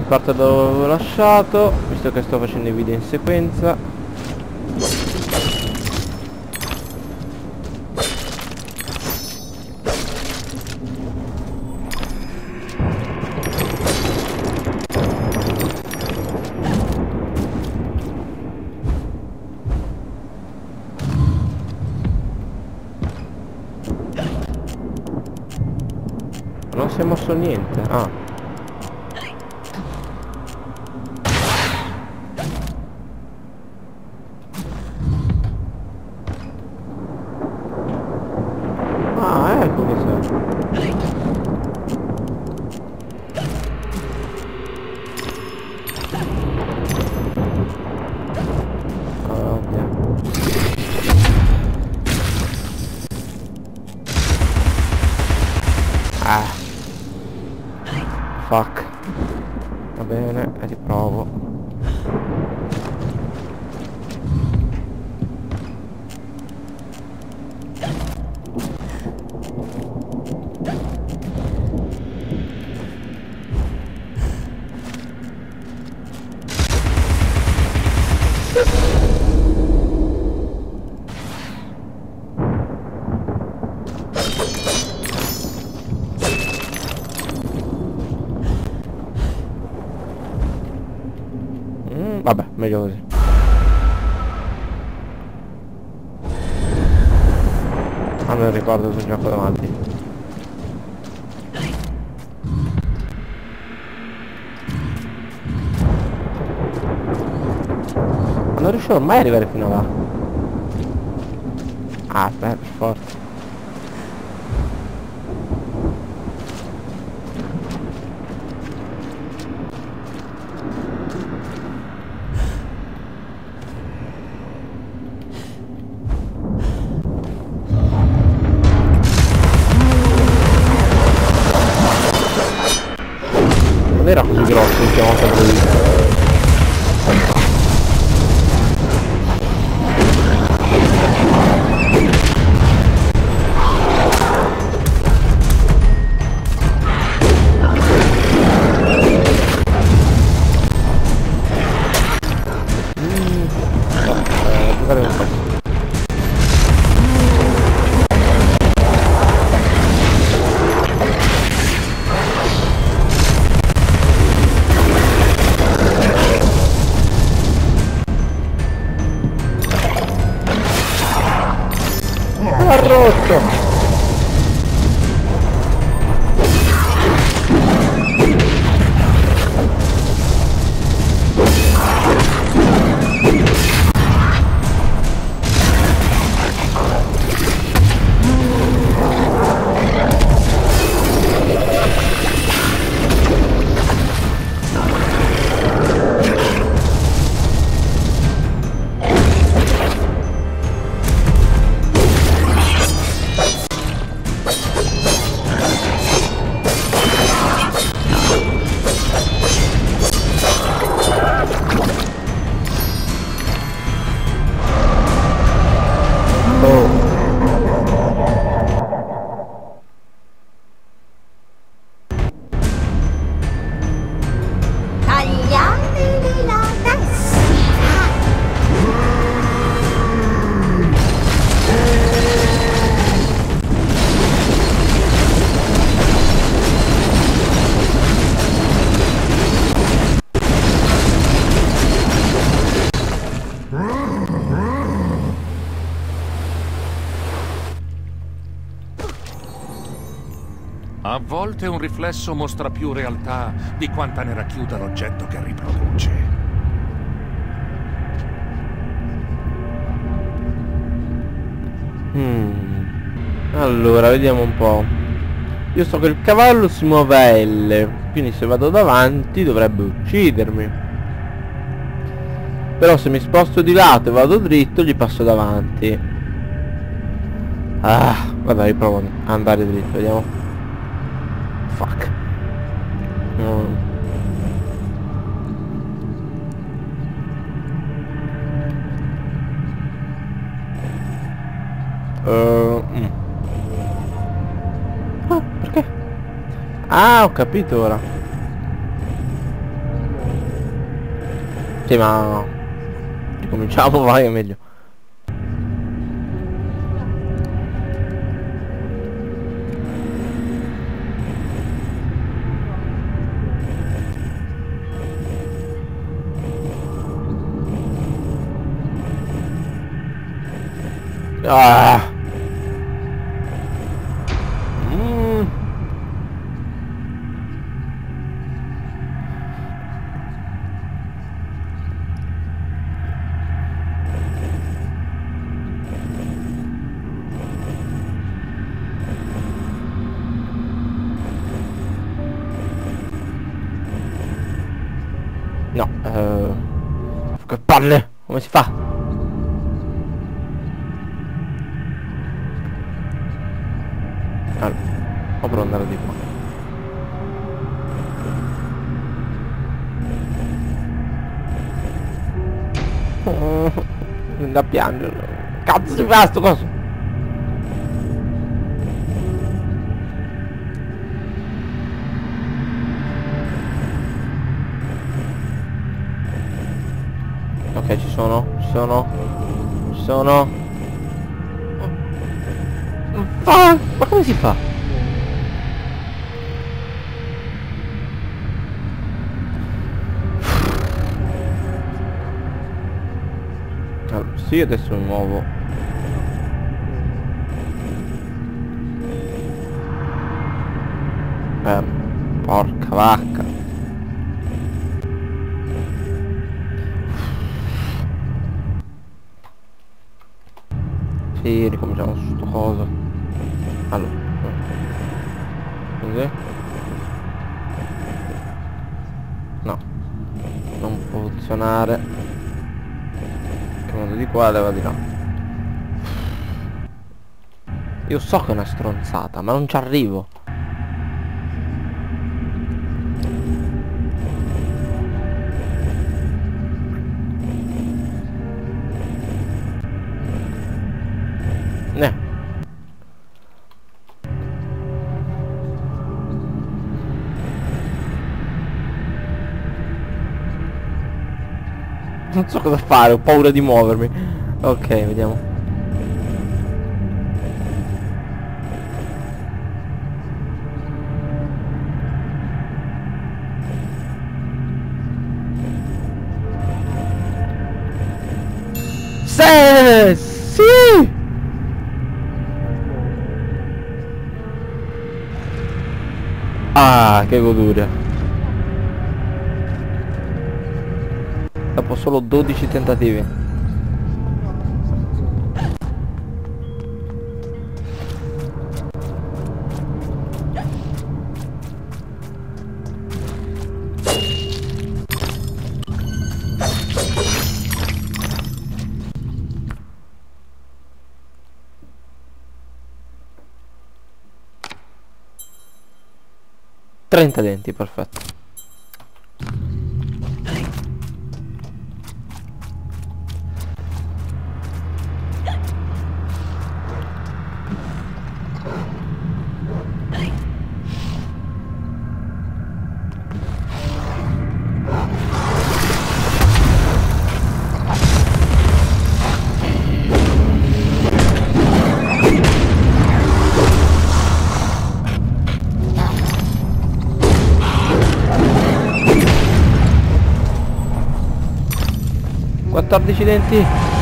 Parto da dove avevo lasciato, visto che sto facendo i video in sequenza. Non si è mosso niente. Ah. Ah, ecco cos'è. Oddio. Ah. Fuck. Va bene, riprovo. Vabbè, meglio così. Ah, non ricordo sul gioco davanti. Non riuscivo mai ad arrivare fino là. Ah, beh, per forza. Non era così grosso l'ultima volta che l'ho visto. Giocare un po'. Ha rotto! Tagliatevi la testa! A volte un riflesso mostra più realtà di quanta ne racchiuda l'oggetto che riproduce. Allora, vediamo un po'. Io so che il cavallo si muove a L, quindi se vado davanti dovrebbe uccidermi. Però se mi sposto di lato e vado dritto gli passo davanti. Ah, vabbè, riprovo ad andare dritto, vediamo. Fuck. Ah, perché? Ah, ho capito ora. Sì, ma ricominciamo, vai, è meglio. Ah. No, che palle, come si fa? Allora, o per andare di qua. Da piangere. Cazzo si fa sto coso? Ok, ci sono. Ma come si fa? Allora, sì, adesso mi muovo. Porca vacca. Sì, ricominciamo su sto coso. Allora, così. No, non può funzionare. Che vado di qua, leva di là. Io so che è una stronzata, ma non ci arrivo. Non so cosa fare, ho paura di muovermi. Ok, vediamo. Sì! Ah, che goduria. Dopo solo 12 tentativi. Trenta denti, perfetto. Quattordici denti.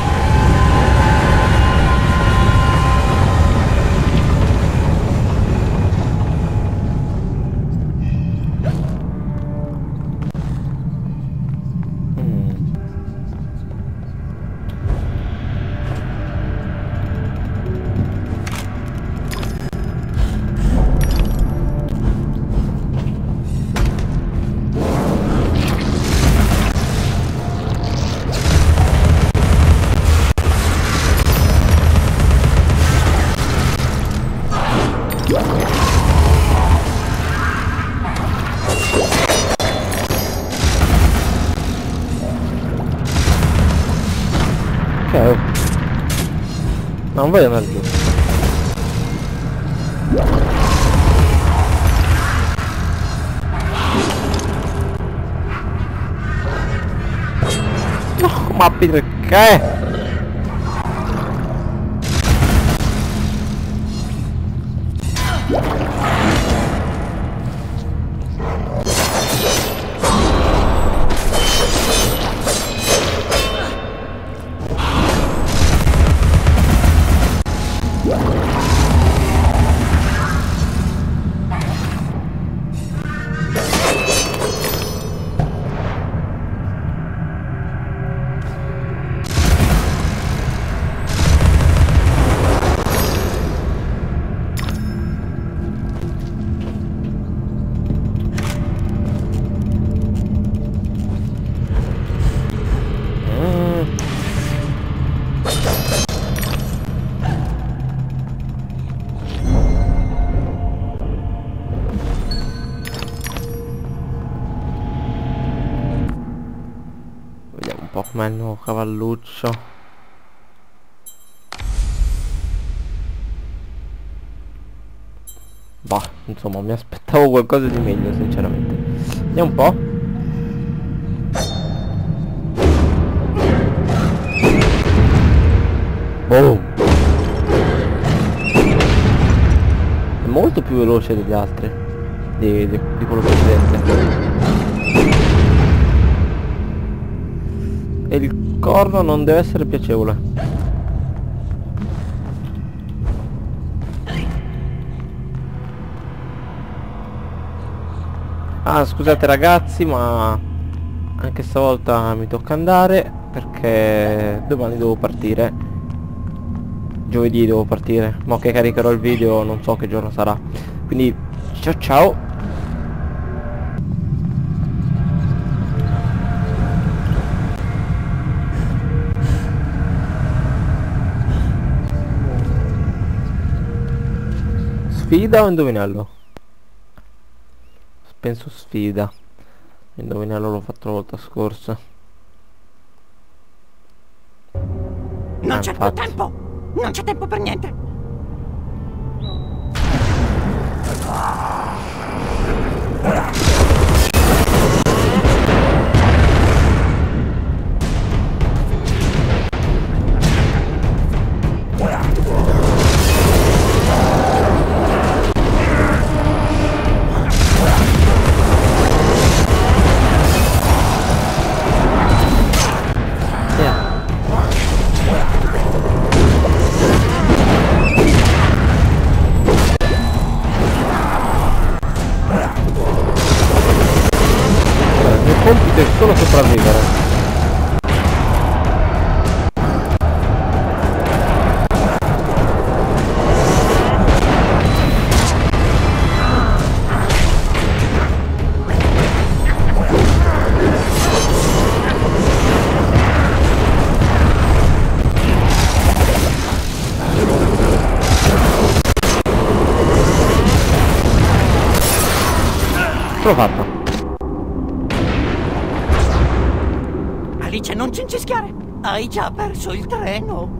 Ok. Non voglio andare giù. Ma perché? Vediamo un po' com'è il nuovo cavalluccio. Bah, insomma, mi aspettavo qualcosa di meglio, sinceramente. Vediamo un po'. Boom. È molto più veloce degli altri, di quello precedente. E il corno non deve essere piacevole. Ah, scusate ragazzi, ma anche stavolta mi tocca andare perché domani devo partire. Giovedì devo partire. Ma che caricherò il video non so che giorno sarà. Quindi ciao ciao. Sfida o indovinello? Penso sfida. Indovinello l'ho fatto la volta scorsa. Non c'è più tempo! Non c'è tempo per niente! Compito è solo sopravvivere. L'ho fatto. Alice, non cincischiare! Hai già perso il treno!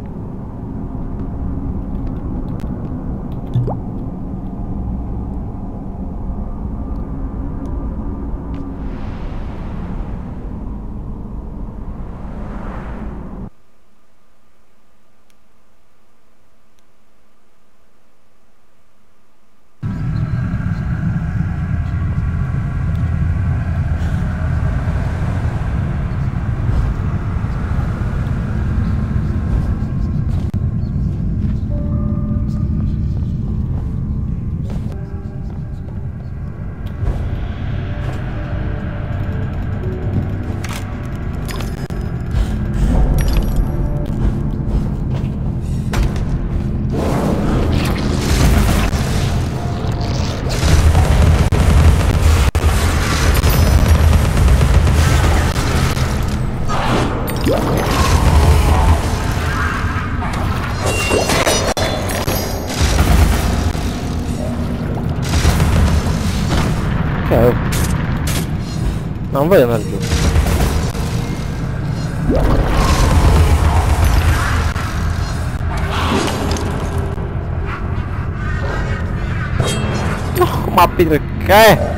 Ok. Non voglio andare giù. No, ma perché?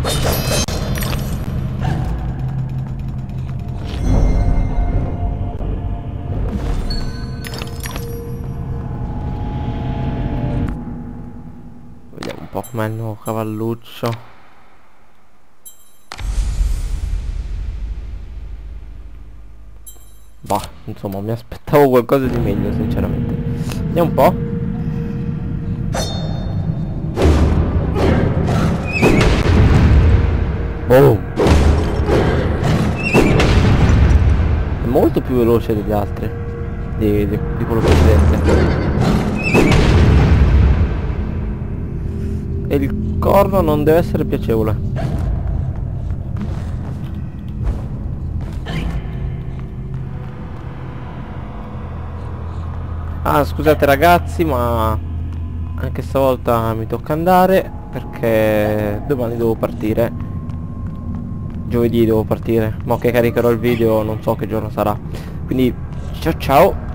Vediamo un po' com'è il nuovo cavalluccio. Bah, insomma, mi aspettavo qualcosa di meglio, sinceramente. Vediamo un po'. Boom. È molto più veloce degli altri, di quello precedente. E il corno non deve essere piacevole. Ah, scusate ragazzi, ma anche stavolta mi tocca andare perché domani devo partire. Giovedì devo partire. Ma che caricherò il video non so che giorno sarà. Quindi ciao ciao.